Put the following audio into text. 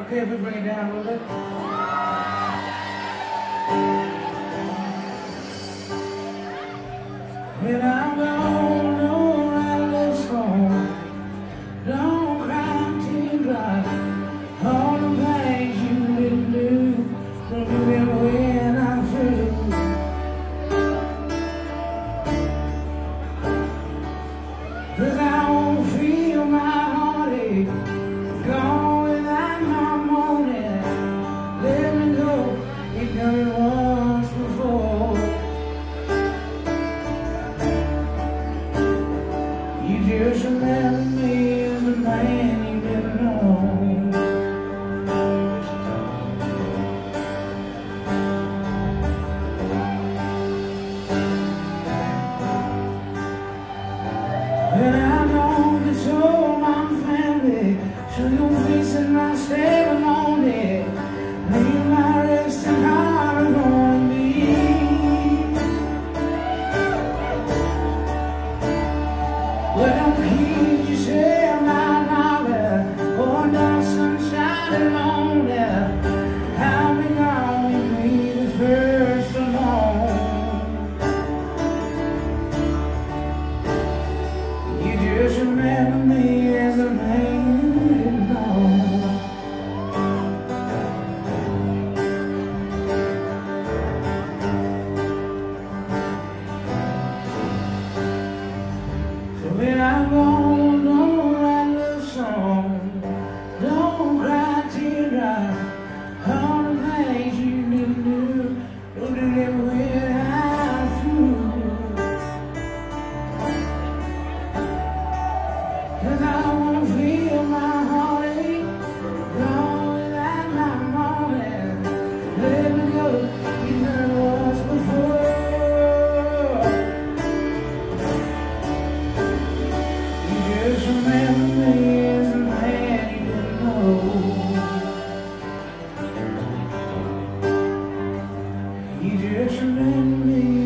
Okay, if we bring it down a little bit. And I'm gonna write this song. Don't cry teardrops. All the things you didn't do. Don't do them when I'm through. Cause I won't feel my heartache. Gone without my morning. Let me go. You've done it once before. You just remember me as a man you didn't know. And I don't console my family, show your face in my ceremony. Leave my resting heart alone me. Well, don't keep yourself my dollar, or no sunshine alone there. I'll be gone, you be the first alone. You just remember me as a man you didn't know. So when I'm gone, don't write love songs, don't cry teardrops. All the things you didn't do, don't do them when I'm through. Cause I won't feel my heartache, gone without my morning. Let me go, you done it once before. You just remember me as a man you didn't know. You just remember me